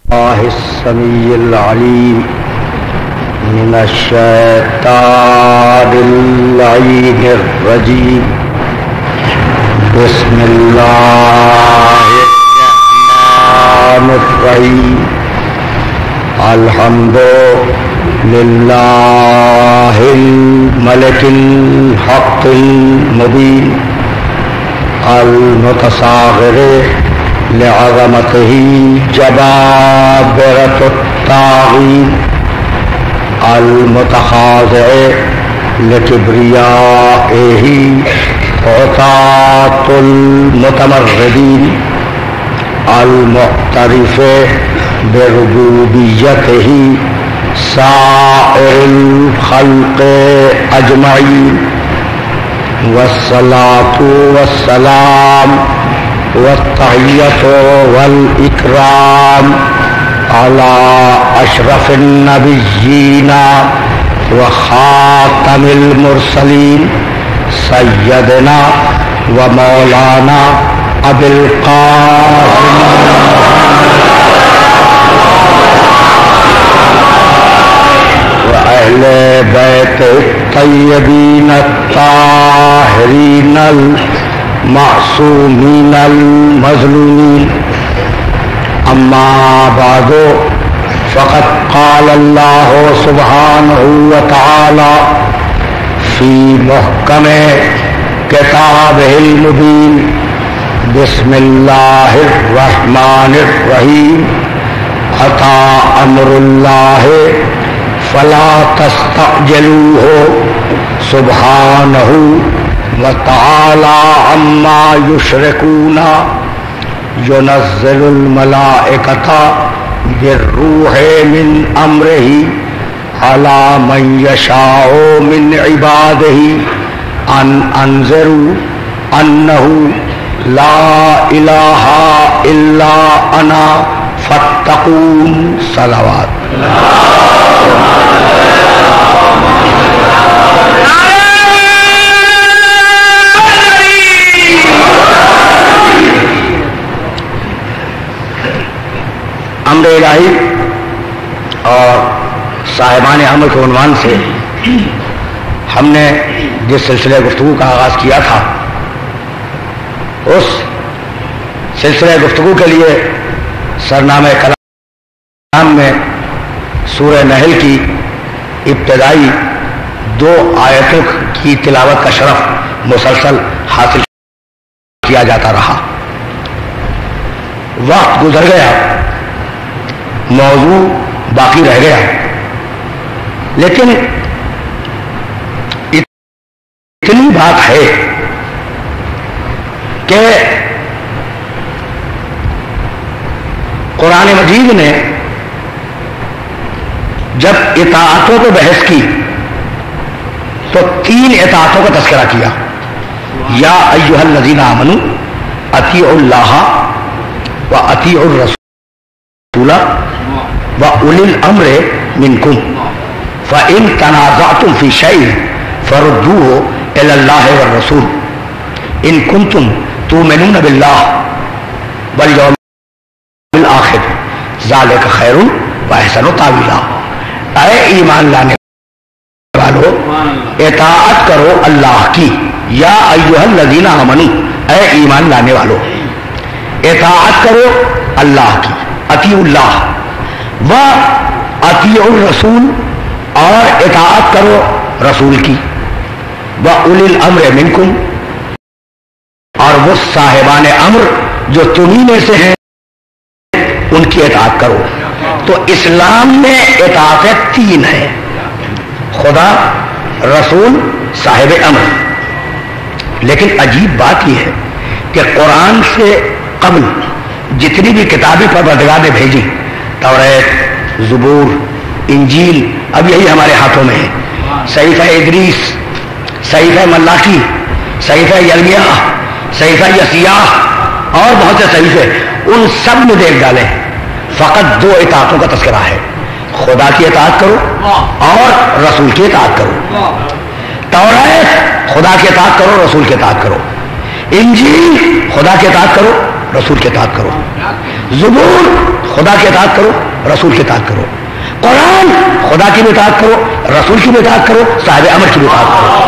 الله السميع العليم من الشيطان اللعين الرجيم. بسم الله الرحمن الرحيم. الحمد لله الملك الحق المبين المتصاغر لعظمته جبابرة الطاغين المتخاضع لكبريائه عطاة المتمردين المعترف بربوبيته سائر الخلق أجمعين. والصلاة والسلام والتحية والإكرام على أشرف النبيين وخاتم المرسلين سيدنا ومولانا أبي القاسم وأهل بيت الطيبين الطاهرين المعصومين المظلومين. أما بعد فقد قال الله سبحانه وتعالى في محكم كتابه المبين. بسم الله الرحمن الرحيم. أتى أمر الله فلا تستعجلوه سبحانه وتعالى عما يشركون. ينزل الملائكة بالروح من أمره على من يشاء من عباده أن أنذروا أنه لا إله إلا أنا فاتقون. صلوات. امر الہی اور صاحبان عمل کے عنوان سے ہم نے جس سلسلے گفتگو کا آغاز کیا تھا اس سلسلے گفتگو کے لیے سرنامہ کلام میں سورہ نحل کی ابتدائی 2 آیتوں کی تلاوت کا شرف مسلسل حاصل کیا جاتا رہا. وقت گزر گیا، موضوع باقی رہ گیا، لیکن اتنی بات ہے کہ قرآن مجید نے جب اطاعتوں کو بحث کی تو 3 اطاعتوں کا تذکرہ کیا. یا ایھا الذین آمنوا اطیعوا اللہ واطیعوا الرسول وَأُولِي الْأَمْرِ مِنْكُمْ فَإِنْ تَنَازَعْتُمْ فِي شَيْءٍ فَرُدُّوهُ إِلَى اللَّهِ وَالرَّسُولِ إِنْ كُنْتُمْ تُؤْمِنُونَ بِاللَّهِ وَالْيَوْمِ الْآخِرِ ذَلِكَ خَيْرٌ وَأَحْسَنُ تَأْوِيلًا. اے ایمان لانے والو، اطاعت کرو اللہ کی. یا ایھا الذین آمنوا، اے ایمان لانے والو اطاعت کرو اللہ کی. اطیعوا اللہ و اطیعوا الرسول، اور اطاعت کرو رسول کی. وَأُولِي الْأَمْرِ مِنْكُمْ، اور وہ صاحبان امر جو تمہیں میں سے ہیں ان کی اطاعت کرو. تو اسلام میں اطاعتیں 3 ہیں: خدا، رسول، صاحب امر. لیکن عجیب بات یہ ہے کہ قرآن سے قبل جتنی بھی کتابیں پروردگار نے بھیجی، توریت، زبور، انجیل، اب یہی ہمارے ہاتھوں میں ہے، صحیفہ ادریس، صحیفہ ملاکی، صحیفہ یرمیہ، صحیفہ یسیاہ اور بہت سے صحیفے، ان سب میں دیکھ ڈالیں فقط 2 اطاعتوں کا تذکرہ ہے: خدا کی اطاعت کرو اور رسول کی اطاعت کرو. توریت خدا کی اطاعت کرو، رسول کی اطاعت کرو. انجیل خدا کی اطاعت کرو، رسول کی اطاعت کرو. زبور خدا کی اطاعت کرو, رسول کی اطاعت کرو. قرآن خدا کی بھی اطاعت کرو, رسول کی بھی اطاعت کرو, صاحب امر کی بھی اطاعت کرو.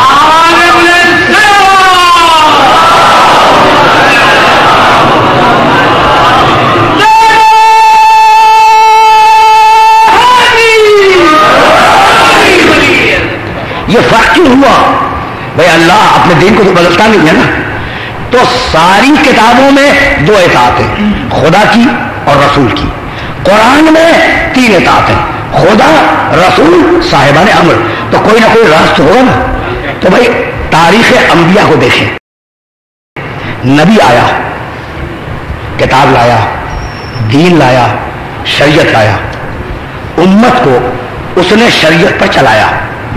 یہ فرق کیوں ہوا؟ بھائی اللہ اپنے دین کو تو بدلتا نہیں ہے نا. تو ساری کتابوں میں دو اطاعت ہیں, خدا کی اور رسول کی. قرآن میں 3 اطاعت ہیں, خدا, رسول, صاحبان امر. تو کوئی نہ کوئی راز تو ہوگا نا. تو بھائی تاریخ انبیاء کو دیکھیں. نبی آیا, کتاب لایا, دین لایا, شریعت لایا, امت کو اس نے شریعت پر چلایا,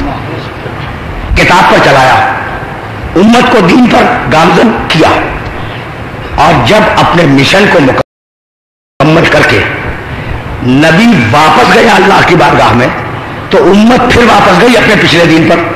کتاب پر چلایا, امت کو دین پر گامزن کیا. اور جب اپنے مشن کو مکمل کر کے نبی واپس گیا اللہ کی بارگاہ میں, تو امت پھر واپس گئی اپنے پچھلے دین پر.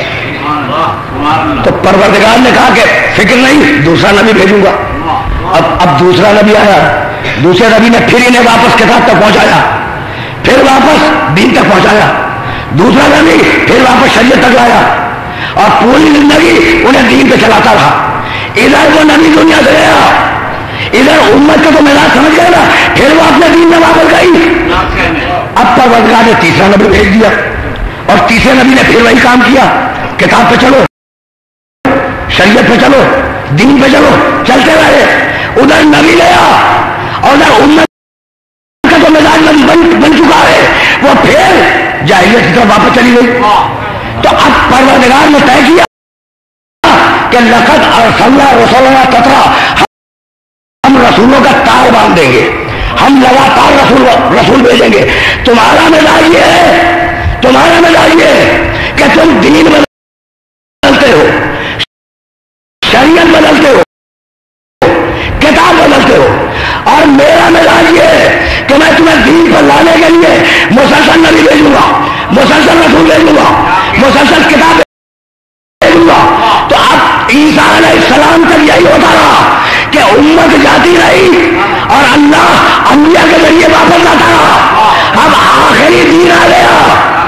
تو پروردگار نے کہا کہ فکر نہیں, دوسرا نبی بھیجوں گا. اب دوسرا نبی آیا, دوسرے نبی نے پھر انہیں واپس کتاب تک پہنچایا, پھر واپس دین تک پہنچایا. دوسرا نبی پھر واپس شریعت تک لایا, اور پوری زندگی انہیں دین پہ چلاتا رہا. ادھر وہ نبی دنیا سے گیا, ادھر امت کا تو مزاج سمجھ گیا نا, پھر وہ اپنے دین میں واپس گئی. اب پروردگار نے تیسرا نبی بھیج دیا, اور تیسرے نبی نے پھر وہی کام کیا, کتاب پہ چلو, شریعت پہ چلو, دین پہ چلو, چلتے رہے. ادھر نبی گیا اور ادھر امت کا تو مزاج بن چکا ہے, وہ پھر جاہلیت کی طرف واپس چلی گئی. تو اب پروردگار نے طے کیا کہ لقد ارسلنا رسولنا تترا, ہم رسولوں کا تار باندھ دیں گے, ہم لگاتار رسول بھیجیں گے. تمہارا مزاج یہ ہے, تمہارا مزاج یہ ہے کہ تم دین بدلتے ہو, شریعت بدلتے ہو, کتاب بدلتے ہو. اور میرا مزاج یہ ہے کہ میں تمہیں دین پر لانے کے لیے مسلسل نبی بھیجوں گا, مسلسل رسول بھیجوں گا, مسلسل کتاب بھیجوں گا. تو اب عیسیٰ علیہ السلام تک یہی ہوتا رہا کہ امت جاتی رہی اور اللہ انبیاء کے ذریعے واپس لاتا رہا. اب آخری دین آ گیا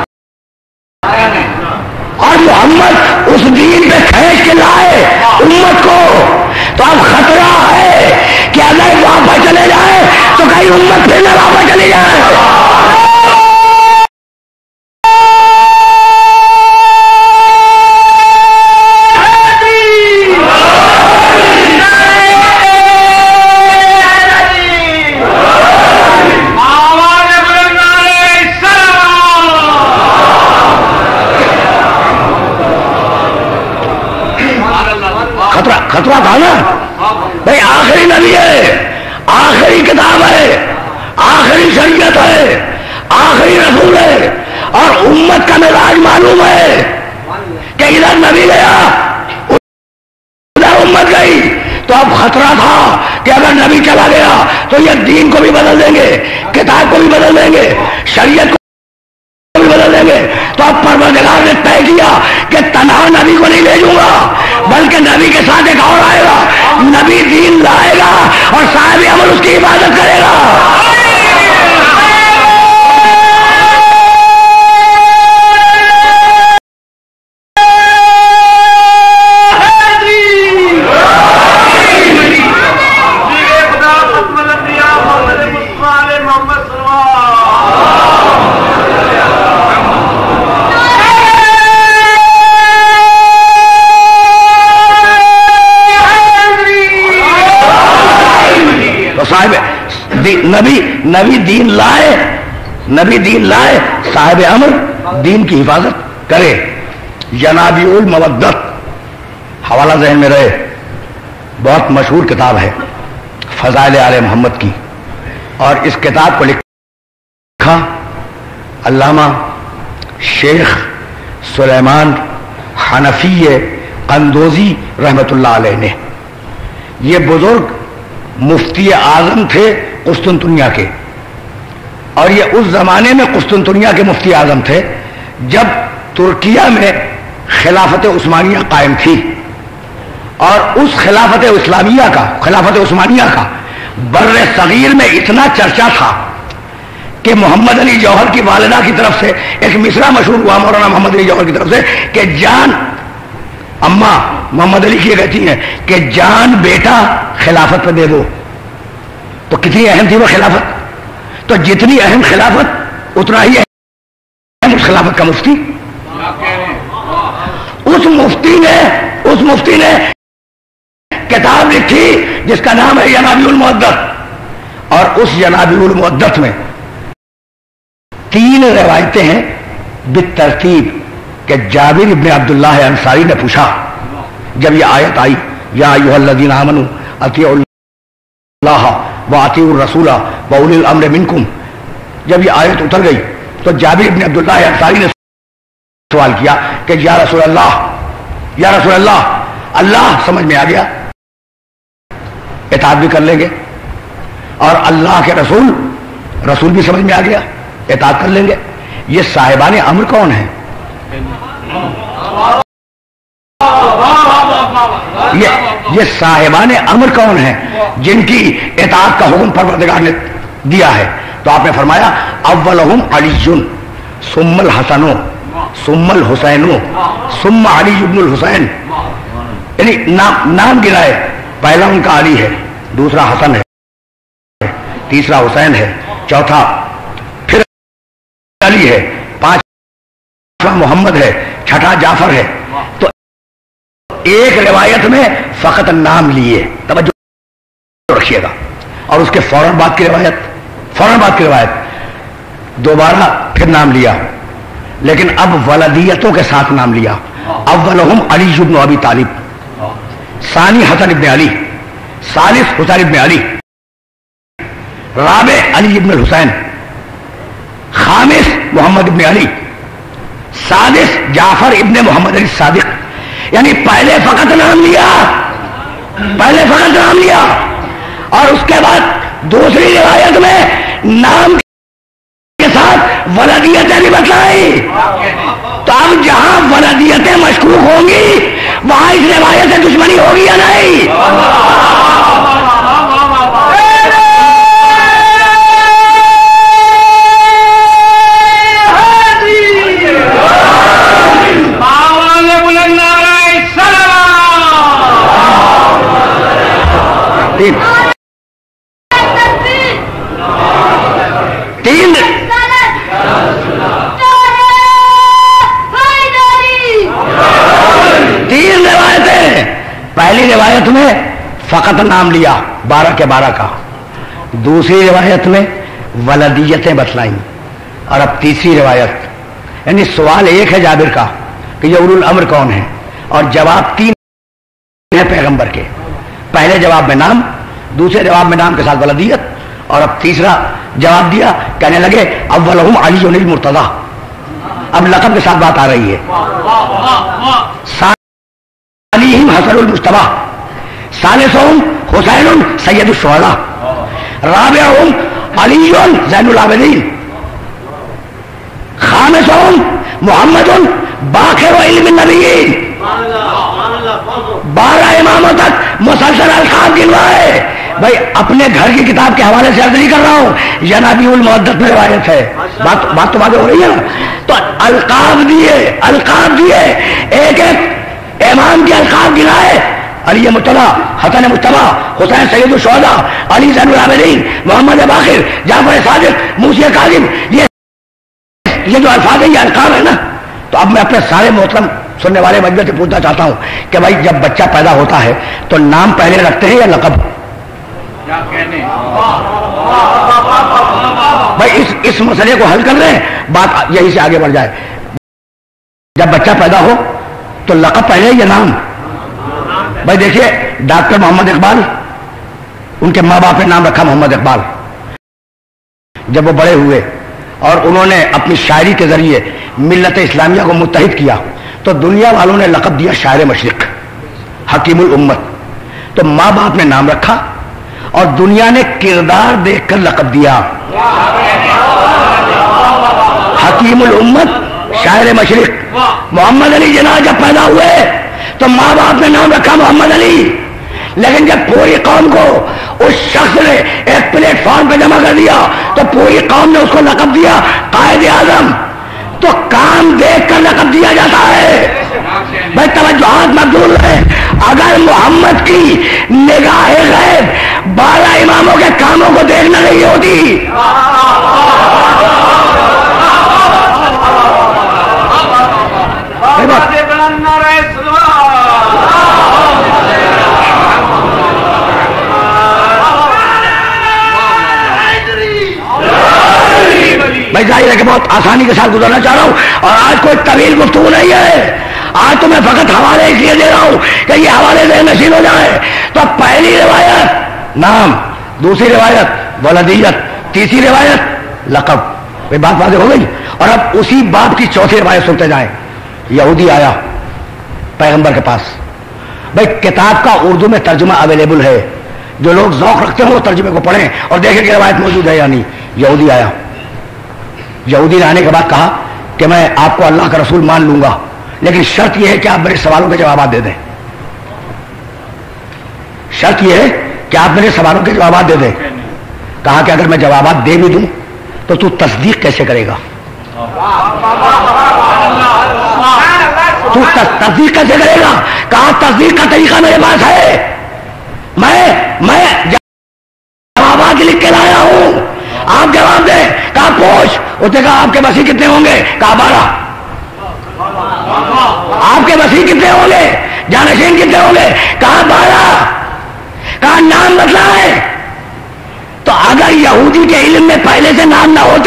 اور محمد اس دین پہ کھینچ کے لائے امت کو. تو اب خطرہ ہے کہ اگر واپس چلے جائے تو کہیں امت پھر نہ واپس چلی جائے. خطرہ تھا نا بھائی, آخری نبی ہے, آخری کتاب ہے, آخری شریعت ہے, آخری رسول ہے, اور امت کا مزاج معلوم ہے کہ ادھر نبی گیا ادھر امت گئی. تو اب خطرہ تھا کہ اگر نبی چلا گیا تو یہ دین کو بھی بدل دیں گے, کتاب کو بھی بدل دیں گے, شریعت کو بھی بدل دیں گے. تو اب پروردگار نے طے کیا کہ تنہا نبی کو نہیں بھیجوں گا, بلکہ نبی کے ساتھ ایک اور آئے گا. نبی دین لائے گا اور صاحب عمل اس کی عبادت کرے گا. نبی دین لائے, نبی دین لائے, صاحب امر دین کی حفاظت کرے. ینابیع المودت حوالہ ذہن میں رہے, بہت مشہور کتاب ہے فضائل آل محمد کی, اور اس کتاب کو لکھا علامہ شیخ سلیمان حنفی قندوزی رحمت اللہ علیہ نے. یہ بزرگ مفتی اعظم تھے قسطنطنیہ کے, اور یہ اس زمانے میں قسطنطنیہ کے مفتی اعظم تھے جب ترکیہ میں خلافت عثمانیہ قائم تھی. اور اس خلافت اسلامیہ کا، خلافت عثمانیہ کا بر صغیر میں اتنا چرچا تھا کہ محمد علی جوہر کی والدہ کی طرف سے ایک مصرع مشہور ہوا مولانا محمد علی جوہر کی طرف سے کہ جان اماں محمد علی کی کہتی ہیں کہ جان بیٹا خلافت پہ دے دو. تو کتنی اہم تھی وہ خلافت. تو جتنی اہم خلافت اتنا ہی اہم اس خلافت کا مفتی. اس مفتی نے کتاب لکھی جس کا نام ہے ینابیع المعدت، اور اس ینابیع المعدت میں 3 روایتیں ہیں بالترتیب کہ جابر ابن عبداللہ انصاری نے پوچھا جب یہ آیت آئی یا ایھا الذین آمنوا اطیعوا اللہ واطیعوا الرسول واولی الامر منکم، جب یہ آیت اتر گئی تو جابر ابن عبداللہ انصاری نے سوال کیا کہ یا رسول اللہ، اللہ سمجھ میں آ گیا، اطاعت بھی کر لیں گے، اور اللہ کے رسول بھی سمجھ میں آ گیا، اطاعت کر لیں گے. یہ صاحبان امر کون ہیں؟ یہ صاحبان امر کون ہیں جن کی اطاعت کا حکم پروردگار نے دیا ہے؟ تو آپ نے فرمایا اولہم علی ثم الحسن ثم الحسین ثم علی ابن الحسین، یعنی نام گنائے، پہلا ان کا علی ہے، دوسرا حسن ہے، تیسرا حسین ہے، چوتھا پھر علی ہے، پانچواں محمد ہے، چھٹا جعفر ہے. تو ایک روایت میں فقط نام لیے، توجہ رکھیے گا، اور اس کے فوراً بعد کی روایت دوبارہ پھر نام لیا، لیکن اب ولدیتوں کے ساتھ نام لیا. اولہم علی بن ابی طالب، ثانی حسن ابن علی، ثالث حسین ابن علی، رابع علی ابن الحسین، خامس محمد ابن علی، سادس جعفر ابن محمد علی صادق. یعنی پہلے فقط نام لیا اور اس کے بعد دوسری روایت میں نام کے ساتھ ولدیتیں بھی بتلائی. تو اب جہاں ولدیتیں مشکوک ہوں گی وہاں اس روایت سے دشمنی ہوگی یا نہیں؟ تین روایتیں. پہلی روایت میں فقط نام لیا 12 کے 12 کا، دوسری روایت میں ولدیتیں بتلائیں، اور اب تیسری روایت. یعنی سوال ایک ہے جابر کا کہ یہ اولو الامر کون ہے، اور جواب 3 ہے پیغمبر کے. پہلے جواب میں نام، دوسرے جواب میں نام کے ساتھ ولدیت، اور اب تیسرا جواب دیا، کہنے لگے اولہم علی المرتضی. اب لقب کے ساتھ بات آ رہی ہے. ثانیہم حسن المجتبی، ثالثہم حسین سید الشہداء، رابعہم علی زین العابدین، خامسہم محمد باقر علم النبیین. 12 اماموں تک مسلسل القاب گنوائے. بھائی اپنے گھر کی کتاب کے حوالے سے عرض نہیں کر رہا ہوں، ینابیع المعدت میں روایت ہے، بات تو واضح ہو رہی ہے نا. تو القاب دیے، ایک امام کے القاب گنائے، علی مرتضی، حسن مجتبی، حسین سید الشہداء، علی زین العابدین، محمد باقر، جعفر صادق، موسی کاظم. یہ جو الفاظ ہیں یہ القاب ہے نا. تو اب میں اپنے سارے محترم سننے والے مجمع سے پوچھنا چاہتا ہوں کہ بھائی جب بچہ پیدا ہوتا ہے تو نام پہلے رکھتے ہیں یا لقب؟ بھائی اس مسئلے کو حل کر لیں، بات یہی سے آگے بڑھ جائے. جب بچہ پیدا ہو تو لقب پہلے یا نام؟ بھائی دیکھیے ڈاکٹر محمد اقبال، ان کے ماں باپ نے نام رکھا محمد اقبال. جب وہ بڑے ہوئے اور انہوں نے اپنی شاعری کے ذریعے ملت اسلامیہ کو متحد کیا تو دنیا والوں نے لقب دیا شاعر مشرق، حکیم الامت. تو ماں باپ نے نام رکھا اور دنیا نے کردار دیکھ کر لقب دیا حکیم الامت، شاعر مشرق. محمد علی جناح جب پیدا ہوئے تو ماں باپ نے نام رکھا محمد علی، لیکن جب پوری قوم کو اس شخص نے ایک پلیٹ فارم پہ جمع کر دیا تو پوری قوم نے اس کو لقب دیا قائد اعظم. تو کام دیکھ کر لقب دیا جاتا ہے. بھائی توجہات مقبول ہے. اگر محمد کی نگاہ غیب 12 اماموں کے کاموں کو دیکھنا نہیں ہوتی میں ظاہر ہے کہ بہت آسانی کے ساتھ گزارنا چاہ رہا ہوں اور آج کوئی طویل گفتگو نہیں ہے. آج تو میں فقط حوالے اس لیے دے رہا ہوں کہ یہ حوالے ذہن نشین ہو جائے. تو پہلی روایت نام، دوسری روایت ولدیت، تیسری روایت لقب. یہ بات واضح ہو گئی. اور اب اسی بات کی چوتھی روایت سنتے جائیں. یہودی آیا پیغمبر کے پاس. بھائی کتاب کا اردو میں ترجمہ اویلیبل ہے، جو لوگ ذوق رکھتے ہیں وہ ترجمے کو پڑھیں اور دیکھیں کہ روایت موجود ہے یا نہیں. یہودی آیا. یہودی نے آنے کے بعد کہا کہ میں آپ کو اللہ کا رسول مان لوں گا، لیکن شرط یہ ہے کہ آپ میرے سوالوں کے جوابات دے دیں. شرط یہ ہے کہ آپ میرے سوالوں کے جوابات دے دیں. کہا کہ اگر میں جوابات دے بھی دوں تو تصدیق کیسے کرے گا؟ تو تصدیق کیسے کرے گا؟ کہا تصدیق کا طریقہ میرے پاس ہے، میں جوابات لکھ کے لایا ہوں، آپ جواب دیں. کہا پوچھ. اس نے کہا آپ کے مسیح کتنے ہوں گے؟ کہا 12. آپ کے مسیح کتنے ہوں گے؟ جانشین کتنے ہوں گے؟ کہا 12. کہا نام بتلائے. تو اگر یہودی کے علم میں پہلے سے نام نہ ہوتے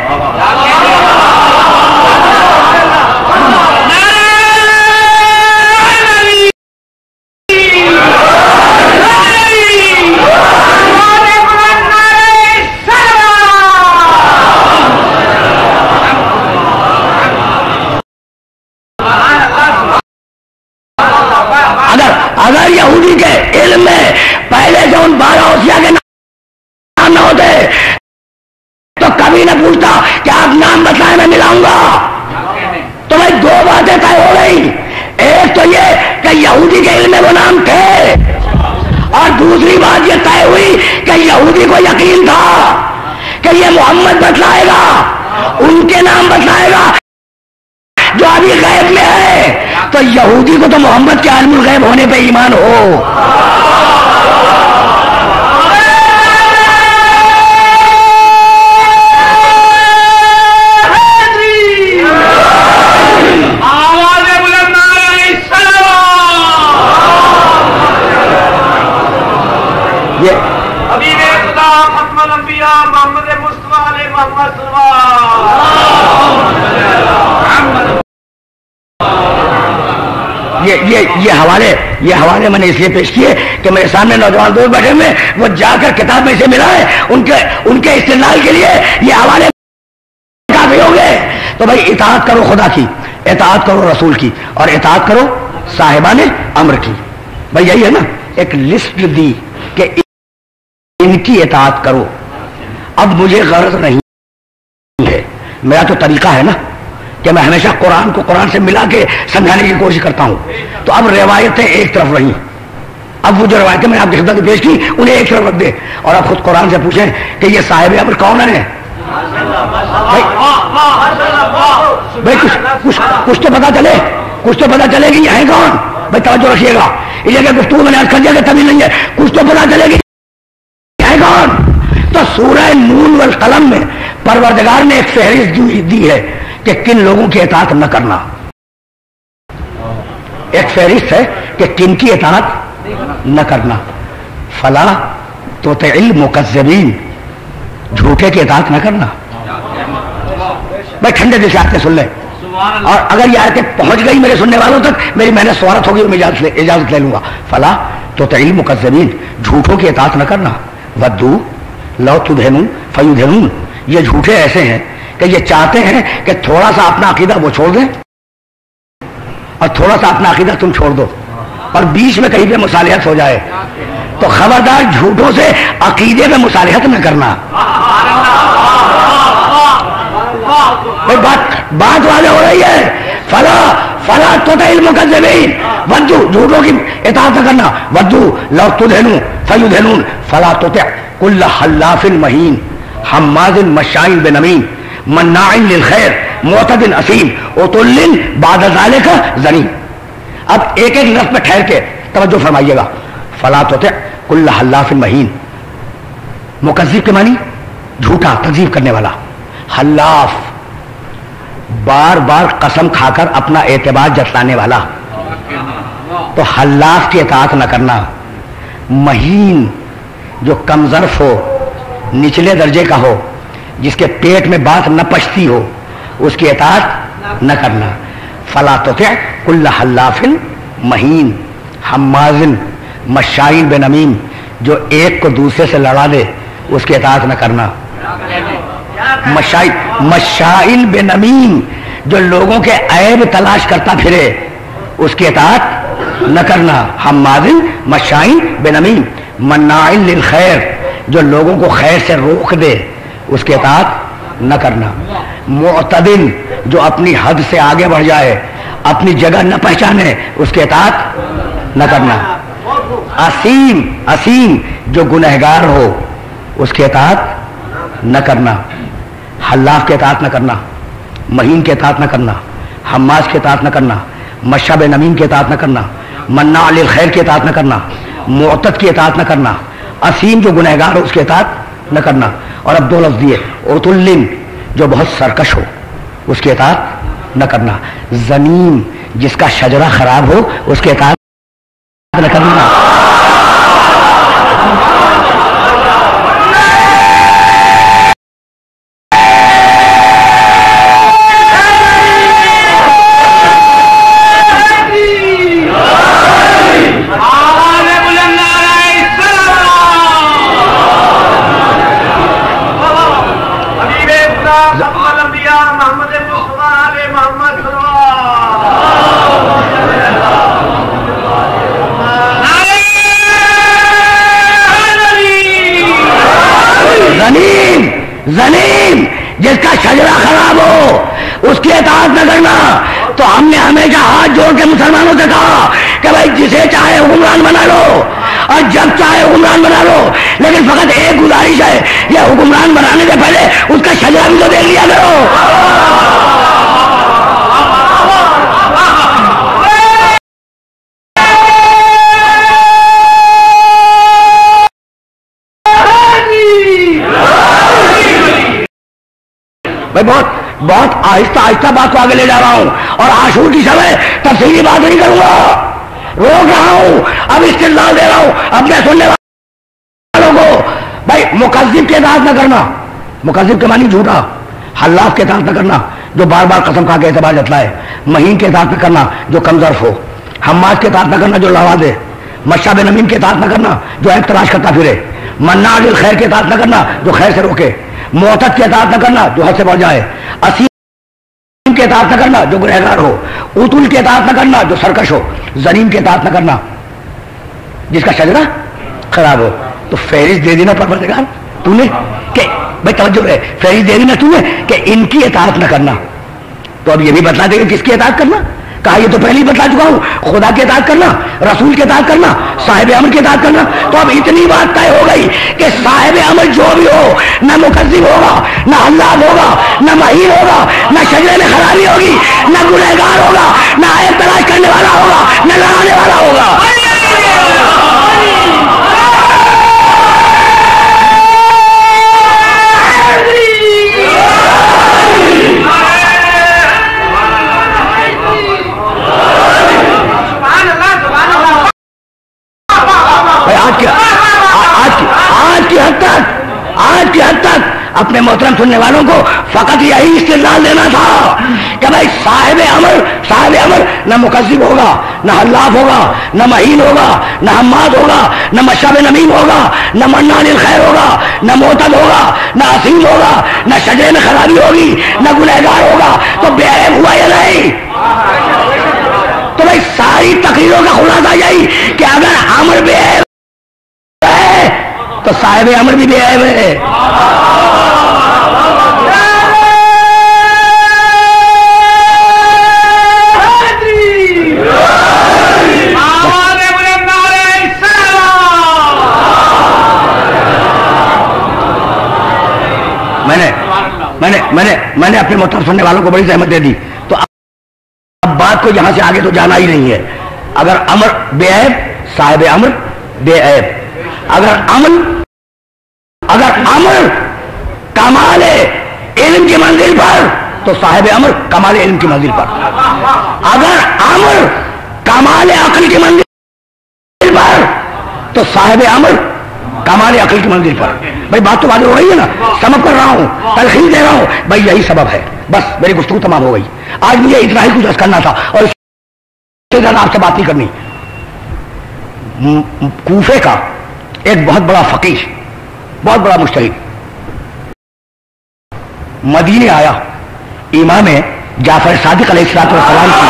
اگر یہودی کے علم میں پہلے سے ان 12 اوصیاء کے نام نہ ہوتے تو کبھی نہ پوچھتا کہ آپ نام بتائیں میں ملاؤں گا. تو بھائی 2 باتیں طے ہو گئی. ایک تو یہ کہ یہودی کے علم میں وہ نام تھے، اور دوسری بات یہ طے ہوئی کہ یہودی کو یقین تھا کہ یہ محمد بتلائے گا، ان کے نام بتلائے گا جو ابھی غیب میں ہے. تو یہودی کو تو محمد کے عالم الغیب ہونے پہ ایمان ہو. یہ حوالے میں نے اس لیے پیش کیے کہ میرے سامنے نوجوان دوست بیٹھے ہوئے، وہ جا کر کتاب میں سے ملا ہے، ان کے استدلال کے لیے یہ حوالے کافی ہو گئے. تو بھائی اطاعت کرو خدا کی، اطاعت کرو رسول کی، اور اطاعت کرو صاحبان امر کی. بھائی یہی ہے نا. ایک لسٹ دی کہ ان کی اطاعت کرو. اب مجھے غرض نہیں ہے، میرا تو طریقہ ہے نا کہ میں ہمیشہ قرآن کو قرآن سے ملا کے سمجھانے کی کوشش کرتا ہوں. تو اب روایتیں ایک طرف رہیں، اب وہ جو روایتیں میں نے آپ کی خدمت میں پیش کی انہیں ایک طرف رکھ دے اور اب خود قرآن سے پوچھیں کہ یہ صاحب امر کون ہے. بھائی کچھ تو پتا چلے، کچھ تو پتا چلے گی ہے کون. بھائی توجہ رکھیے گا، اس لیے کہ گفتگو میں نے آج کر دیا کہ طویل نہیں ہے. کچھ تو پتا چلے گی ہے کون. تو سورہ نون والقلم میں پروردگار نے ایک فہرست دی ہے کہ کن لوگوں کی اطاعت نہ کرنا. ایک فہرست ہے کہ کن کی اطاعت نہ کرنا. فلا تطع المکذبین، جھوٹے کی اطاعت نہ کرنا. بھائی ٹھنڈے دل سے آتے سن لیں، اور اگر یہ آیتیں پہنچ گئی میرے سننے والوں تک میری محنت سوارت ہوگی اور میں اجازت لے لوں گا. فلا تطع المکذبین، جھوٹوں کی اطاعت نہ کرنا. ودو لو تدہنون فیدہنون، یہ جھوٹے ایسے ہیں کہ یہ چاہتے ہیں کہ تھوڑا سا اپنا عقیدہ وہ چھوڑ دیں اور تھوڑا سا اپنا عقیدہ تم چھوڑ دو، اور بیچ میں کہیں پہ مصالحت ہو جائے. تو خبردار جھوٹوں سے عقیدے میں مصالحت نہ کرنا. بات واضح ہو رہی ہے. फला तुतिल मुकज़्ज़िबीन, वद्दू झूठों की इताअत न करना, वद्दू लौ तुदहिनु फयुदहिनून, फला तुति कुल्ल हल्लाफिन महीन हम्माजिन मशाइन बिनमीन मन्नाइन लिल खैर मुअतदिन असीम उतुल्लिन बाद ज़ालिका ज़नीम। अब एक एक लफ्ज़ पे ठहर के तवज्जो फरमाइएगा। फला तुति कुल्ल हल्लाफिन महीन, मुकज़्ज़िब के मानी झूठा तकज़ीब करने वाला, हल्लाफ बार बार कसम खाकर अपना एतबार जतलाने वाला, तो हल्लाफ की इताअत न करना। महीन जो कमज़र्फ हो, निचले दर्जे का हो, जिसके पेट में बात न पचती हो, उसकी इताअत न करना। फला तुति कुल्ल हल्लाफिन महीन हम्माजिन मशाइन बिनमीम, जो एक को दूसरे से लड़ा दे उसकी इताअत न करना। मशाइन बिनमीम, जो लोगों के ऐब तलाश करता फिरे उसकी इताअत न करना। हम्माजिन मशाइन बिनमीम मन्नाइन लिल खैर, जो लोगों को खैर से रोक दे उसकी इताअत न करना। मुअतदिन, जो अपनी हद से आगे बढ़ जाए, अपनी जगह न पहचाने उसकी इताअत न करना। असीम, असीम जो गुनहगार हो उसकी इताअत न करना। हल्लाफ के इताअत न करना, महीन के इताअत न करना, हम्माज के इताअत न करना, मशब नमीम के इताअत न करना, मन्ना लिल खैर के इताअत न करना, मुअतद की इताअत न करना, असीम जो गुनहगार हो उसके इताअत न करना। और अब दो लफ्ज़ दिए, उतुल्लिन जो बहुत सरकश हो उसके इताअत न करना। ज़नीम जिसका शजरा खराब हो उसके इताअत न करना। ज़नीम जिसका शजरा खराब हो उसकी इताअत न करना। तो हमने हमेशा हाथ जोड़ के मुसलमानों से कहा कि भाई जिसे चाहे हुक्मरान बना लो और जब चाहे हुक्मरान बना लो, लेकिन फकत एक गुजारिश है, ये हुक्मरान बनाने से पहले उसका शजरा भी तो देख लिया करो। मैं बहुत आहिस्ता आहिस्ता बात को आगे ले जा रहा हूं और आशूर की समय तफसीली बात नहीं करूंगा, रोक रहा हूं, अब इस्तिदलाल दे रहा हूं अपने सुनने वालों को। भाई मुकज़्ज़िब के इताअत न करना, मुकज़्ज़िब के मानी झूठा, हल्लाफ के इताअत न करना जो बार बार कसम खा के एतबार जतलाए, महीन के इताअत न करना जो कमज़र्फ हो, हम्माज के इताअत न करना जो लड़ा दे, मशब नमीम के इताअत न करना जो ऐब तलाश करता फिरे, मन्ना लिल खैर के इताअत न करना जो खैर से रोके, मुअतद के इताअत न करना जो हद से बढ़ जाए, असीम के इताअत न करना जो गुनहगार हो, उतुल के इताअत न करना जो सरकश हो, ज़नीम के इताअत न करना जिसका शजरा खराब हो। तो फहरिस्त दे दी ना परवरदिगार तूने कि भाई तवज्जो है, फहरिस्त दे दी ना तूने कि इनकी इताअत न करना। तो अब ये भी बता देगा किसकी इताअत करना। कहा ये तो पहले ही बता चुका हूं, खुदा के इताअत करना, रसूल के इताअत करना, साहिब अमर के इताअत करना। तो अब इतनी बात तय हो गई कि साहिब अमर जो भी हो, न मुकज़्ज़िब होगा, न हल्लाफ होगा, न महीन होगा, न शजरे में खराबी होगी, न गुनहगार होगा, न ऐब तलाश करने वाला होगा, न लड़ाने वाला होगा। आज की हद तक अपने मोहतरम सुनने वालों को फकत यही इस्तिदलाल देना था कि भाई साहिब अमर न मुकज़्ज़िब होगा, न हल्लाफ होगा, न महीन होगा, न हम्माद होगा, न मशब नमीम होगा, न मन्ना लिल खैर होगा, न मुअतद होगा, न असीम होगा, न शजरे में खराबी होगी, न गुनहगार होगा। तो बेऐब हुआ या नहीं? तो भाई सारी तकरीरों का खुलासा यही कि अगर अमर बेऐब है तो साहिब अमर भी बेऐब है। میں نے اپنے محترم سننے والوں کو بڑی زحمت دے دی، تو اب بات کو یہاں سے آگے تو جانا ہی نہیں ہے. اگر امر بے عیب، صاحب امر بے عیب. اگر امر کمال علم کی منزل پر تو صاحب امر کمال علم کی منزل پر. اگر امر کمال عقل کی منزل پر تو صاحب امر کمال عقل کی منزل پر. بھائی بات تو واضح ہو رہی ہے نا، سمجھ کر رہا ہوں، تلخیص دے رہا ہوں. بھائی یہی سبب ہے، بس میری گفتگو تمام ہو گئی. آج مجھے اتنا ہی کچھ کرنا تھا اور اس سے زیادہ آپ سے بات نہیں کرنی. کوفے کا ایک بہت بڑا فقیہ، بہت بڑا مجتہد مدینے آیا، امام جعفر صادق علیہ السلام کی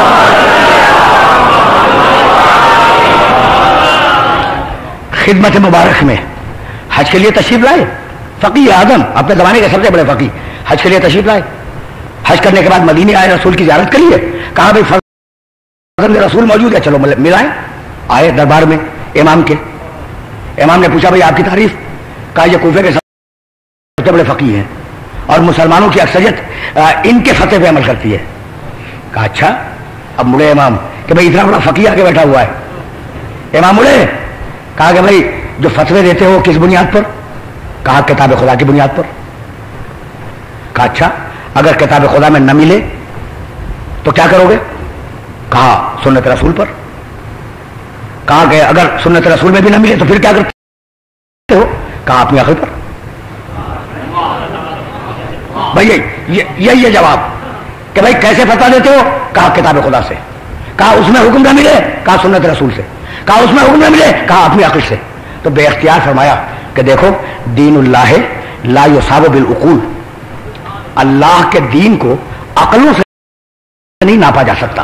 خدمت مبارک میں حج کے لیے تشریف لائے. فقیہ اعظم، اپنے زمانے کے سب سے بڑے فقیہ، حج کے لیے تشریف لائے. حج کرنے کے بعد مدینے آئے، رسول کی زیارت کریے. کہا بھائی فرزند رسول موجود ہے، چلو ملائیں. آئے دربار میں امام کے. امام نے پوچھا بھائی آپ کی تعریف. کہا یہ کوفے کے سب سے بڑے فقیہ ہیں اور مسلمانوں کی اکثریت ان کے فتوے پہ عمل کرتی ہے. کہا اچھا. اب مڑے امام کہ بھائی اتنا بڑا فقیہ آ کے بیٹھا ہوا ہے. امام مڑے. کہا کہ بھائی جو فتوے دیتے ہو کس بنیاد پر؟ کہا کتاب خدا کی بنیاد پر. کہا اچھا، اگر کتاب خدا میں نہ ملے تو کیا کرو گے؟ کہا سنت رسول پر. کہا کہ اگر سنت رسول میں بھی نہ ملے تو پھر کیا کرتے ہو؟ کہا اپنی عقل پر. بھائی یہی ہے جواب کہ بھائی کیسے فتویٰ دیتے ہو؟ کہا کتاب خدا سے. کہا اس میں حکم نہ ملے؟ کہا سنت رسول سے. کہا اس میں حکم نہ ملے؟ کہا اپنی عقل سے. تو بے اختیار فرمایا کہ دیکھو دین اللہ لا یصاب بالعقول، اللہ کے دین کو عقلوں سے نہیں ناپا جا سکتا.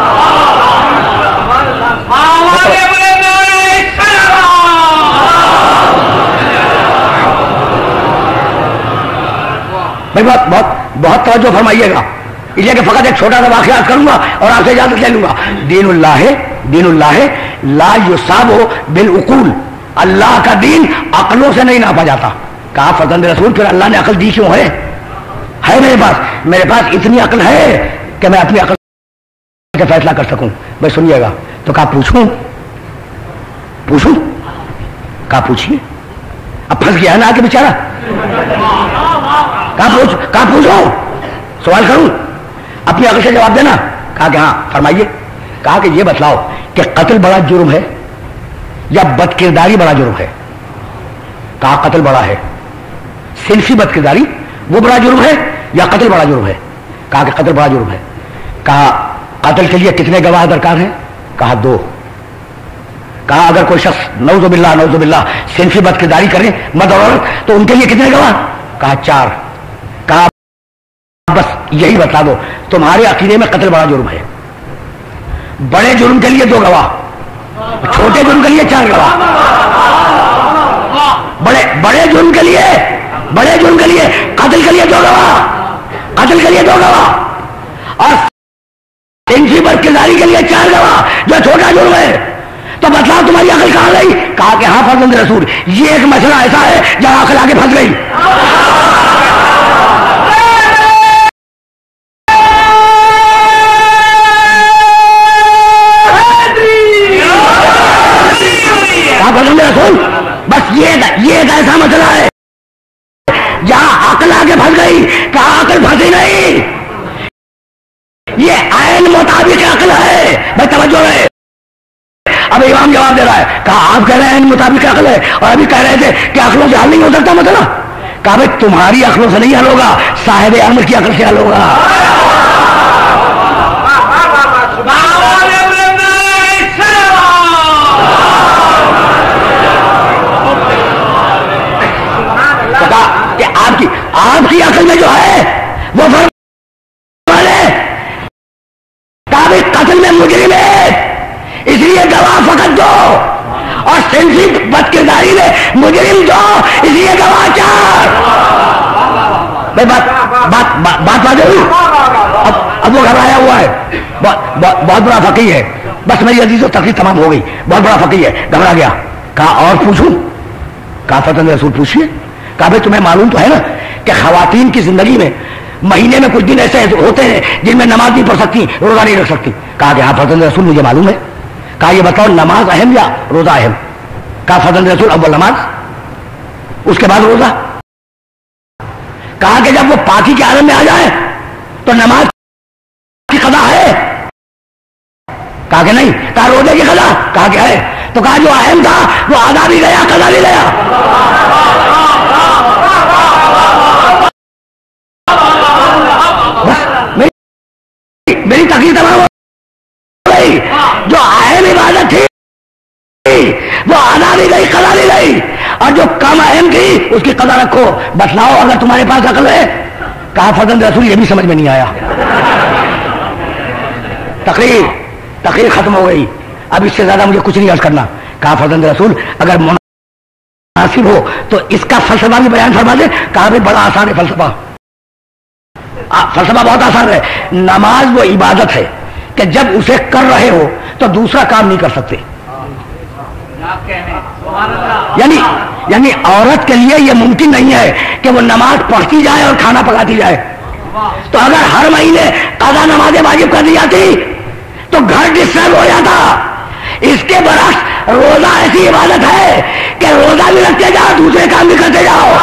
بھائی بہت توجہ فرمائیے گا، اس لیے کہ فقط ایک چھوٹا سا واقعات کروں گا اور آپ سے اجازت لے لوں گا. دین اللہ لا یصاب بالعقول، اللہ کا دین عقلوں سے نہیں ناپا جاتا. کہا فرزند رسول پھر اللہ نے عقل دی کیوں ہے؟ میرے پاس اتنی عقل ہے کہ میں اپنی عقل کا فیصلہ کر سکوں. بھائی سنیے گا. تو کہا پوچھوں. کہا پوچھیے. اب پھنس گیا ہے نا آ کے بیچارہ. کہا پوچھو، سوال کروں، اپنی عقل سے جواب دینا. کہا کہ ہاں فرمائیے. کہا کہ یہ بتلاؤ کہ قتل بڑا جرم ہے یا بد کرداری بڑا جرم ہے؟ کہا قتل بڑا ہے. صنفی بد کرداری وہ بڑا جرم ہے یا قتل بڑا جرم ہے؟ کہا کہ قتل بڑا جرم ہے. کہا قتل کے لیے کتنے گواہ درکار ہیں؟ کہا 2. کہا اگر کوئی شخص نعوذ باللہ صنفی بد کرداری کرے مرد اور عورت تو ان کے لیے کتنے گواہ؟ کہا 4. کہا بس یہی بتا دو تمہارے عقیدے میں قتل بڑا جرم ہے. بڑے جرم کے لیے 2 گواہ، چھوٹے جرم کے لیے 4 گواہ. بڑے جرم کے لیے قتل کے لیے 2 گواہ، اور صنفی بد کرداری کے لیے 4 گواہ جو چھوٹا جرم ہے. تو بتلاؤ تمہاری عقل کہاں گئی؟ کہا کہ ہاں فرزند رسول یہ ایک مسئلہ ایسا ہے جہاں عقل آگے پھنس گئی. بس یہ ایک ایسا مسئلہ ہے جہاں عقل آگے پھنس گئی. کہا عقل پھنسی نہیں، یہ عین مطابق عقل ہے. بھائی توجہ ہے. اب امام جواب دے رہا ہے. کہا آپ کہہ رہے ہیں عین مطابق عقل ہے اور ابھی کہہ رہے تھے کہ عقلوں سے حل نہیں ہو سکتا مسئلہ. کہا بھائی تمہاری عقلوں سے نہیں حل ہوگا، صاحب امر کی عقل سے حل ہوگا. آپ کی عقل میں جو ہے وہ قتل میں مجرم ہے اس لیے گواہ فقط 2، اور صنفی بد کرداری میں مجرم 2 اس لیے گواہ 4. بھائی بات واضح ہوئی. اب وہ گھبرایا ہوا ہے، بہت بڑا فقیہ ہے. بس میری عزیز و تقریر تمام ہو گئی. بہت بڑا فقیہ ہے، گھبرا گیا. کہا اور پوچھوں؟ کہا فرزند رسول پوچھیے. کہا بھائی تمہیں معلوم تو ہے نا کہ خواتین کی زندگی میں مہینے میں کچھ دن ایسے ہوتے ہیں جن میں نماز نہیں پڑھ سکتی, روزہ نہیں رکھ سکتی. کہا کہ ہاں فرزند رسول مجھے معلوم ہے. کہا یہ بتاؤ نماز اہم یا روزہ اہم؟ کہا فرزند رسول اول نماز, اس کے بعد روزہ. کہا کہ جب وہ پاکی کے عالم میں آ جائے تو نماز کی قضا ہے؟ کہا کہ نہیں. کہا روزے کی قضا؟ کہا کہ ہے. تو کہا جو اہم تھا وہ آدھا بھی گیا, قضا بھی گیا. میری تقریر تمام ہو گئی. جو اہم عبادت تھی وہ آدھا بھی گئی, قضا بھی گئی, اور جو کم اہم تھی اس کی قضا رکھو. بتلاؤ اگر تمہارے پاس عقل ہے. کہا فرزند رسول یہ بھی سمجھ میں نہیں آیا. تقریر ختم ہو گئی. اب اس سے زیادہ مجھے کچھ نہیں عرض کرنا. کہا فرزند رسول اگر مناسب ہو تو اس کا فلسفہ بھی بیان فرما دے. کہا بھی بڑا آسان ہے فلسفہ. فلسفہ بہت آسان ہے. نماز وہ عبادت ہے کہ جب اسے کر رہے ہو تو دوسرا کام نہیں کر سکتے. یعنی عورت کے لیے یہ ممکن نہیں ہے کہ وہ نماز پڑھتی جائے اور کھانا پکاتی جائے. تو اگر ہر مہینے قضا نمازیں واجب کر دی جاتی تو گھر ڈسٹرب ہو جاتا. اس کے برعکس روزہ ایسی عبادت ہے کہ روزہ بھی رکھتے جاؤ, دوسرے کام بھی کرتے جاؤ.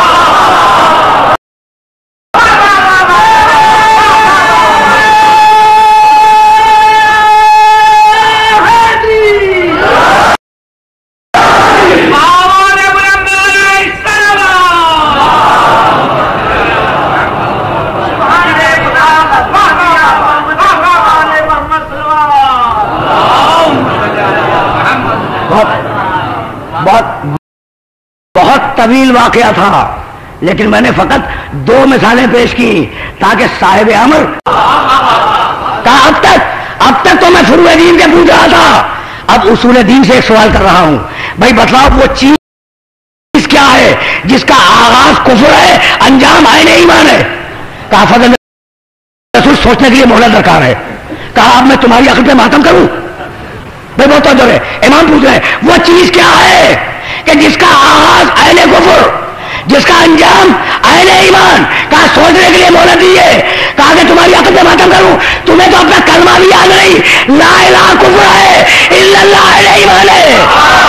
بہت طویل واقعہ تھا لیکن میں نے فقط 2 مثالیں پیش کی تاکہ صاحب امر کہا اب تک تو میں فروع دین کے پوچھ رہا تھا, اب اصول دین سے ایک سوال کر رہا ہوں. بھائی بتلاؤ وہ چیز کیا ہے جس کا آغاز کفر ہے, انجام عین ایمان ہے؟ کہا فضل رسول سوچنے کے لیے مہلت درکار ہے. کہا اب میں تمہاری عقل پہ ماتم کروں؟ بھائی بہت توجہ ہے, امام پوچھ رہے ہیں وہ چیز کیا ہے کہ جس کا آغاز عین کفر, جس کا انجام عین ایمان؟ کہا سوچنے کے لیے مہلت دی ہے. کہا کہ تمہاری عقل پہ ماتم کروں؟ تمہیں تو اپنا کلمہ بھی یاد نہیں. لا الہ کفر ہے, الا اللہ عین ایمان ہے.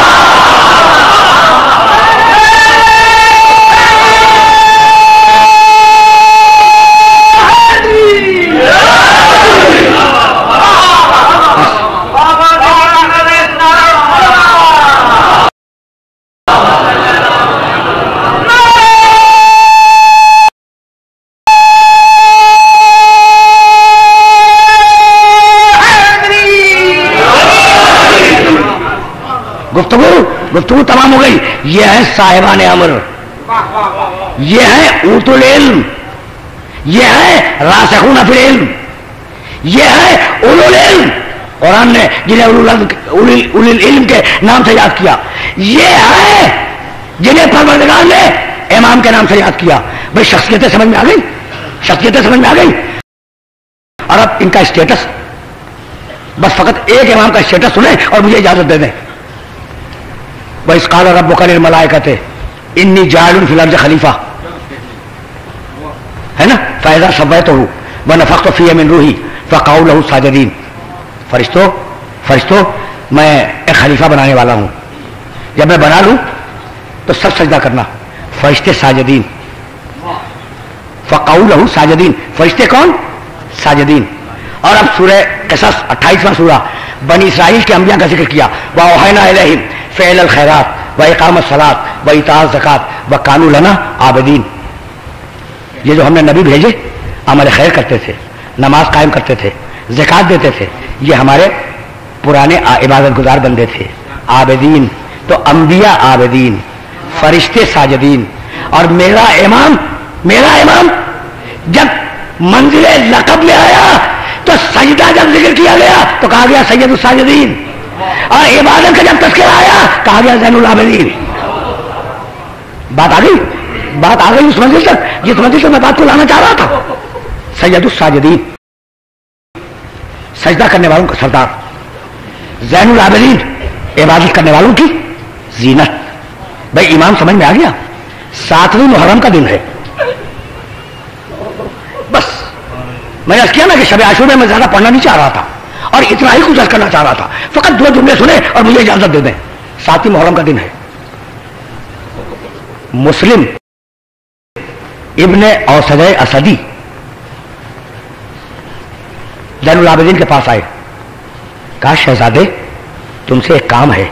گفتگو تمام ہو گئی. یہ ہے صاحبان امر, یہ ہے اوت العلم, یہ ہے راسخون فی العلم, یہ ہے اولو العلم. قرآن نے جنہیں اولو العلم کے نام سے یاد کیا, یہ ہے جنہیں پروردگار نے امام کے نام سے یاد کیا. بھائی شخصیتیں سمجھ میں آ گئی, شخصیتیں سمجھ میں آ گئی. اور اب ان کا اسٹیٹس, بس فقط ایک امام کا اسٹیٹس سنیں اور مجھے اجازت دے دیں. وَإِذْ قَالَ رَبُّكَ لِلْمَلَائِكَةِ إِنِّي جَاعِلٌ فِي الْأَرْضِ خلیفہ, ہے نا؟ فَإِذَا سَوَّيْتُهُ وَنَفَخْتُ فِيهِ مِنْ رُوحِي فَقَعُوا لَهُ سَاجِدِينَ. فرشتوں میں ایک خلیفہ بنانے والا ہوں, جب میں بنا لوں تو سب سجدہ کرنا. فرشتے ساجدین, فَقَعُوا لَهُ سَاجِدِينَ. فرشتے کون؟ ساجدین. اور اب سورہ قصص 28واں سورہ بنی اسرائیل کے انبیاء کا ذکر کیا. وَأَوْحَيْنَا إِلَيْهِمْ فِعْلَ الْخَيْرَاتِ وَإِقَامَ الصَّلَاةِ وَإِيتَاءَ الزَّكَاةِ وَكَانُوا لَنَا عَابِدِينَ. یہ جو ہم نے نبی بھیجے عمل خیر کرتے تھے, نماز قائم کرتے تھے, زکات دیتے تھے, یہ ہمارے پرانے عبادت گزار بندے تھے. عابدین تو انبیاء عابدین, فرشتے ساجدین. اور میرا امام جب منزل لقب میں آیا تو سجدہ جب ذکر کیا گیا تو کہا گیا سید الساجدین, اور عبادت کا جب تذکرہ آیا کہا گیا زین العابدین. بات آ گئی اس منزل تک جس منزل سے میں بات کو لانا چاہ رہا تھا. سید الساجدین, سجدہ کرنے والوں کا سردار. زین العابدین, عبادت کرنے والوں کی زینت. بھائی امام سمجھ میں آ گیا. 7ویں محرم کا دن ہے, میں نے کیا نا کہ شب عاشور میں زیادہ پڑھنا نہیں چاہ رہا تھا اور اتنا ہی کچھ کرنا چاہ رہا تھا. فقط 2 جملے سنے اور مجھے اجازت دے دیں. 7 محرم کا دن ہے. مسلم ابن اوسد اسدی زین العابدین کے پاس آئے. کہا شہزادے تم سے ایک کام ہے.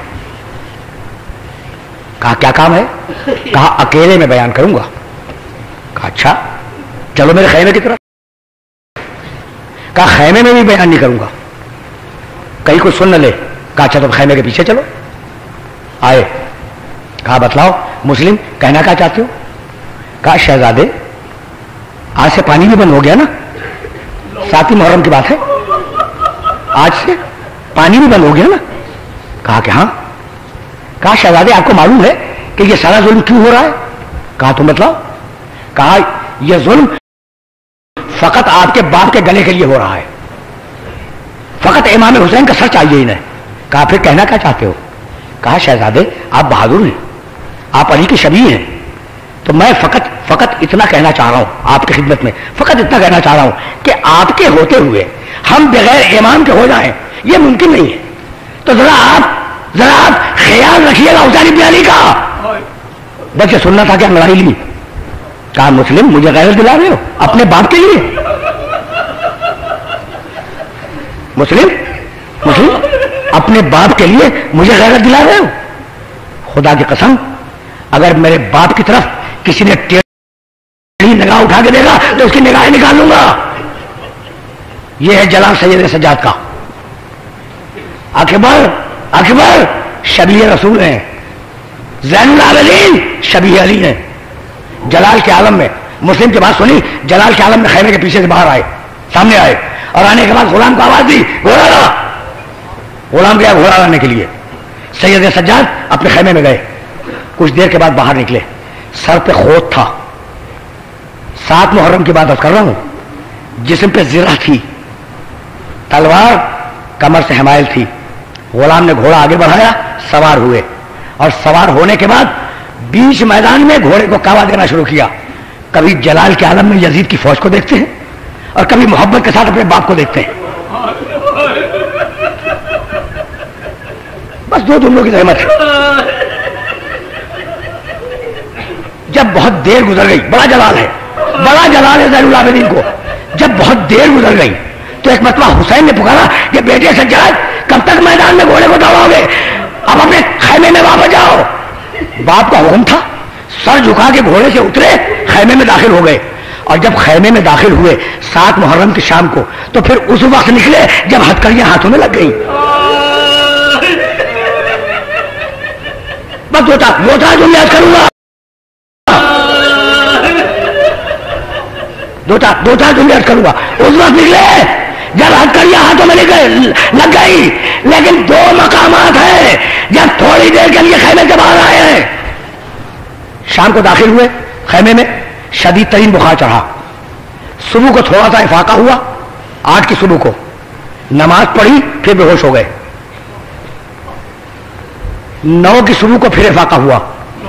کہا کیا کام ہے؟ کہا اکیلے میں بیان کروں گا. کہا اچھا چلو میرے خیمے کی طرف. کہا خیمے میں بھی بیان نہیں کروں گا, کہیں کوئی سن نہ لے. کہا اچھا تم خیمے کے پیچھے چلو. آئے. کہا بتلاؤ مسلم کہنا کیا چاہتے ہو؟ کہا شہزادے آج سے پانی بھی بند ہو گیا نا, 7 محرم کی بات ہے, آج سے پانی بھی بند ہو گیا نا. کہا کہ ہاں. کہا شہزادے آپ کو معلوم ہے کہ یہ سارا ظلم کیوں ہو رہا ہے؟ کہا تم بتلاؤ. کہا یہ ظلم فقط آپ کے باپ کے گلے کے لیے ہو رہا ہے, فقط امام حسین کا سر چاہیے انہیں. کہا پھر کہنا کیا چاہتے ہو؟ کہا شہزادے آپ بہادر ہیں, آپ علی کے شبیہ ہیں, تو میں فقط اتنا کہنا چاہ رہا ہوں آپ کی خدمت میں, فقط اتنا کہنا چاہ رہا ہوں کہ آپ کے ہوتے ہوئے ہم بغیر امام کے ہو جائیں یہ ممکن نہیں ہے. تو ذرا آپ خیال رکھیے گا حسین ابن علی کا. بچے سننا تھا کیا لڑائی لی. کہا مسلم مجھے غیرت دلا رہے ہو اپنے باپ کے لیے؟ مسلم اپنے باپ کے لیے مجھے غیرت دلا رہے ہو؟ خدا کی قسم اگر میرے باپ کی طرف کسی نے ٹیڑھی نگاہ اٹھا کے دے گا تو اس کی نگاہیں نکال لوں گا. یہ ہے جلال سید سجاد کا. اکبر شبیہ رسول ہیں, زین العابدین شبیہ علی ہیں. جلال کے عالم میں مسلم کی بات سنی, جلال کے عالم میں خیمے کے پیچھے سے باہر آئے, سامنے آئے, اور آنے کے بعد غلام کو آواز دی گھوڑا لا. غلام گیا گھوڑا لانے کے لیے. سید سجاد اپنے خیمے میں گئے. کچھ دیر کے بعد باہر نکلے, سر پہ خوت تھا. 7 محرم کی بات کر رہا ہوں. جسم پہ زرہ تھی, تلوار کمر سے حمائل تھی. غلام نے گھوڑا آگے بڑھایا, سوار ہوئے, اور سوار ہونے کے بعد بیچ میدان میں گھوڑے کو کعوہ دینا شروع کیا. کبھی جلال کے عالم میں یزید کی فوج کو دیکھتے ہیں اور کبھی محبت کے ساتھ اپنے باپ کو دیکھتے ہیں. بس 2 جملوں کی زحمت ہے. جب بہت دیر گزر گئی, بڑا جلال ہے زین العابدین کو. جب بہت دیر گزر گئی تو ایک مرتبہ حسین نے پکارا کہ بیٹے سجاد کب تک میدان میں گھوڑے کو دوڑاؤ گے, اب اپنے خیمے میں واپس جاؤ. باپ کا حکم تھا, سر جھکا کے گھوڑے سے اترے, خیمے میں داخل ہو گئے. اور جب خیمے میں داخل ہوئے 7 محرم کی شام کو, تو پھر اس وقت نکلے جب ہتھکڑیاں ہاتھوں میں لگ گئی. بس 2-4 جملے یاد کروں گا, 2-4 جملے یاد کروں گا. اس وقت نکلے جب ہتھکڑیاں ہاتھوں میں لگ گئی. لیکن 2 مقامات ہیں جب تھوڑی دیر کے لیے خیمے سے باہر آئے ہیں. شام کو داخل ہوئے خیمے میں, شدید ترین بخار چڑھا. صبح کو تھوڑا سا افاقہ ہوا, 8 کی صبح کو نماز پڑھی, پھر بے ہوش ہو گئے. 9 کی صبح کو پھر افاقہ ہوا,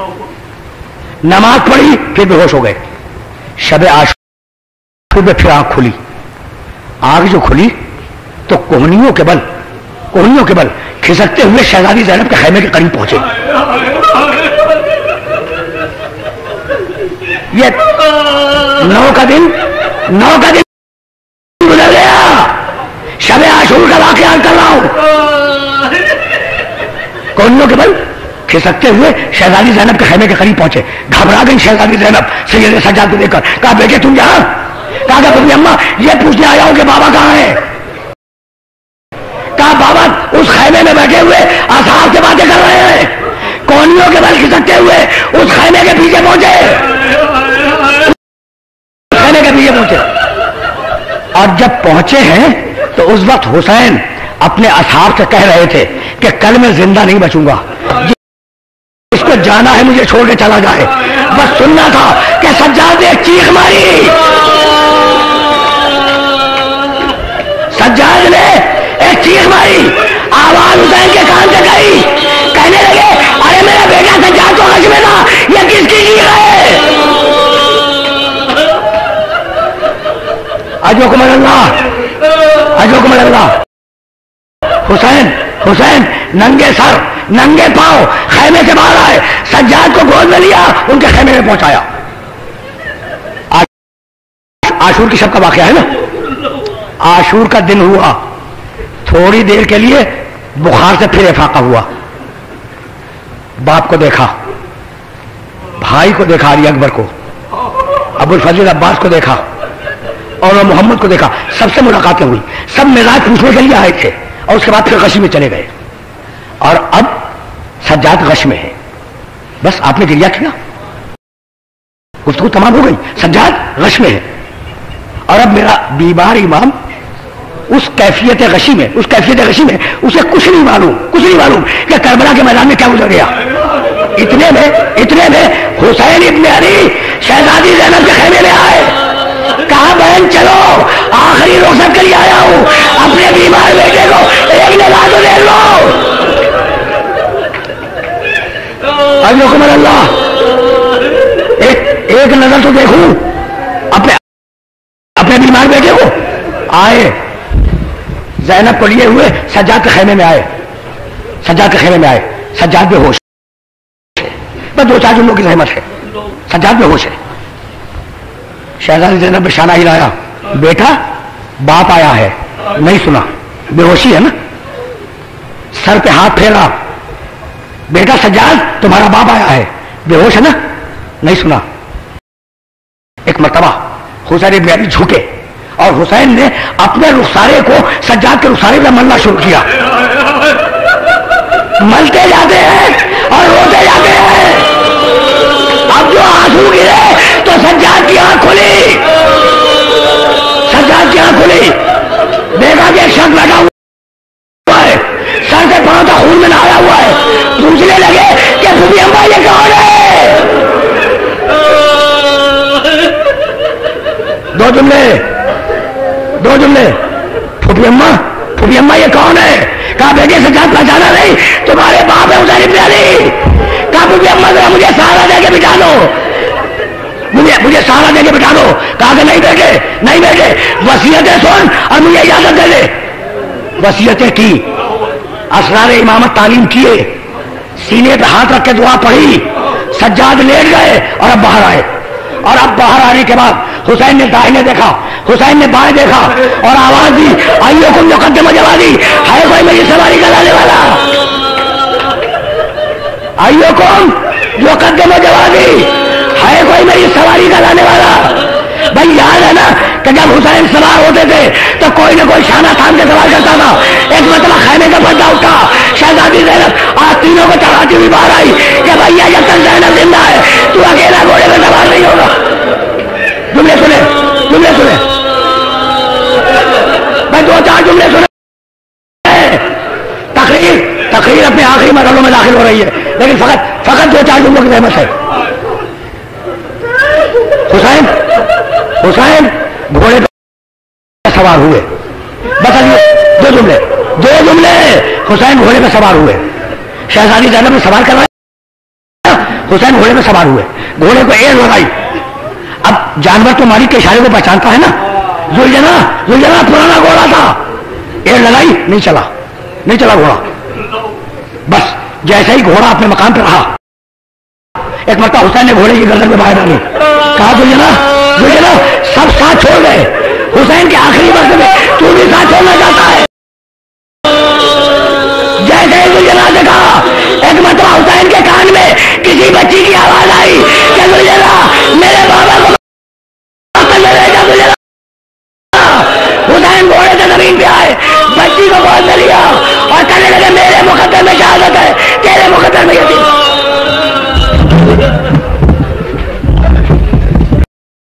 نماز پڑھی, پھر بے ہوش ہو گئے. شب عاشور میں پھر آنکھ کھلی. آنکھ جو کھلی تو کوہنیوں کے بل کھسکتے ہوئے شہزادی زینب کے خیمے کے قریب پہنچے. یہ 9 کا دن گزر گیا. شب عاشور کا واقعہ کر رہا ہوں. کوہنیوں کے بل کھسکتے ہوئے شہزادی زینب کے خیمے کے قریب پہنچے. گھبرا گئی شہزادی زینب سید سجاد کو دیکھ کر. کہا بیٹے تم جہاں؟ کہا کہ تمہیں اماں یہ پوچھنے آیا ہوں کہ بابا کہاں ہے. کہا بابا اس خیمے میں بیٹھے ہوئے اصحاب سے باتیں کر رہے ہیں. کوہنیوں کے بل کھسکتے ہوئے اس خیمے کے پیچھے پہنچے. اور جب پہنچے ہیں تو اس وقت حسین اپنے اصحاب سے کہہ رہے تھے کہ کل میں زندہ نہیں بچوں گا, اس کو جانا ہے مجھے چھوڑ کے چلا جائے. بس سننا تھا کہ سجاد نے ایک چیخ ماری. سجاد نے ایک چیخ ماری, آواز حسین کے کان سے گئی. کہنے لگے ارے میرا بیٹا سجاد تو حج میں تھا, یہ کس کی چیخ ہے؟ اجوکم اللہ، اجوکم اللہ۔ حسین حسین ننگے سر ننگے پاؤں خیمے سے باہر آئے، سجاد کو گود میں لیا، ان کے خیمے میں پہنچایا۔ عاشور کی شب کا واقعہ ہے نا، عاشور کا دن ہوا، تھوڑی دیر کے لیے بخار سے پھر افاقہ ہوا، باپ کو دیکھا، بھائی کو دیکھا، علی اکبر کو، ابو الفضل عباس کو دیکھا، اور محمد کو دیکھا، سب سے ملاقاتیں ہوئی، سب مزاج پوچھنے کے لیے آئے تھے، اور اس کے بعد پھر غشی میں چلے گئے، اور اب سجاد غش میں ہے، بس آپ نے گریہ کیا، گفتگو تمام ہو گئی، سجاد غش میں ہے، اور اب میرا بیمار امام اس کیفیت غشی میں اسے کچھ نہیں معلوم کہ کربلا کے میدان میں کیا گزر گیا۔ اتنے میں حسین ابن علی شہزادی زینب کے خیمے میں آئے، کہا بہن چلو آخری رخصت کے لیے آیا ہوں، اپنے بیمار بیٹے کو ایک نگاہ تو دیکھ لو۔ اجوکم اللہ، ایک نظر تو دیکھوں اپنے بیمار بیٹے کو۔ آئے زینب کو لیے ہوئے سجاد کے خیمے میں آئے، سجاد بے ہوش ہے، بس دو چار جملوں کی زحمت ہے، سجاد بے ہوش ہے۔ شہزادی زینب نے شانہ ہلایا، بیٹا باپ آیا ہے، نہیں سنا، بے ہوشی ہے نا، سر پہ ہاتھ پھیرا، بیٹا سجاد تمہارا باپ آیا ہے، بے ہوش ہے نا، نہیں سنا۔ ایک مرتبہ حسین ابن علی جھکے، اور حسین نے اپنے رخسارے کو سجاد کے رخسارے پہ ملنا شروع کیا، ملتے جاتے ہیں اور روتے جاتے ہیں۔ اب جو آنسو گرے تو سجاد کی آنکھ کھلی، دیکھا کہ ایک شخص لگا ہوا ہے، سر سے پاؤں تک خون میں نہایا ہوا ہے، پوچھنے لگے کہ پھوپھی اماں یہ کون ہے؟ دو جملے، پھوپھی اماں یہ کون ہے؟ کہا بیٹے سجاد پہچانا نہیں، تمہارے باپ ہے حسین ابن علی۔ کہا پھوپھی اماں ذرا مجھے سہارا دے کے بٹھا دو، مجھے سہارا دے کے بٹھا دو۔ کہا کہ نہیں بیٹے وصیتیں سن اور مجھے اجازت دے دے۔ وصیتیں کی، اسرار امامت تعلیم کیے، سینے پہ ہاتھ رکھ کے دعا پڑھی، سجاد لیٹ گئے اور اب باہر آئے، اور اب باہر آنے کے بعد حسین نے دائیں دیکھا، حسین نے بائیں دیکھا، اور آواز دی ایوکم یقدم جوادی، ہے کوئی میری سواری کا لانے والا؟ ایوکم یقدم جوادی، ہے کوئی میری سواری کا لانے والا؟ بھائی یاد ہے نا کہ جب حسین سوار ہوتے تھے تو کوئی نہ کوئی شانہ تھام کے سوار کرتا تھا۔ ایک مرتبہ خیمے کا پردہ اٹھا، شہزادی زینب آج تینوں کو چڑھاتی ہوئی باہر آئی کہ بھیا جب تک زینب زندہ ہے تو اکیلا گھوڑے میں سوار نہیں ہوگا۔ جملے سنے بھائی، دو چار جملے سنے۔ تقریر اپنے آخری مرحلوں میں داخل ہو رہی ہے، لیکن فقط دو چار جملوں کی زحمت ہے۔ حسین گھوڑے پہ سوار ہوئے، بس دو جملے، حسین گھوڑے پہ سوار ہوئے، شہزادی زینب نے سوار کروایا، حسین گھوڑے پہ سوار ہوئے، گھوڑے کو ایڑ لگائی۔ اب جانور تو مالک کے اشارے کو پہچانتا ہے نا، زلجنا پرانا گھوڑا تھا، ایڑ لگائی، نہیں چلا گھوڑا، بس جیسے ہی گھوڑا اپنے مقام پہ رہا، ایک مرتبہ حسین نے گھوڑے کی گردن میں باہر ڈالی، کہا زلجنا سب ساتھ چھوڑ گئے، حسین کے آخری وقت میں تو بھی ساتھ چھوڑنا چاہتا ہے؟ جیسے ہی زلجنا نے کہا، ایک مرتبہ حسین کے کان میں کسی بچی کی آواز آئی کہ زلجنا میرے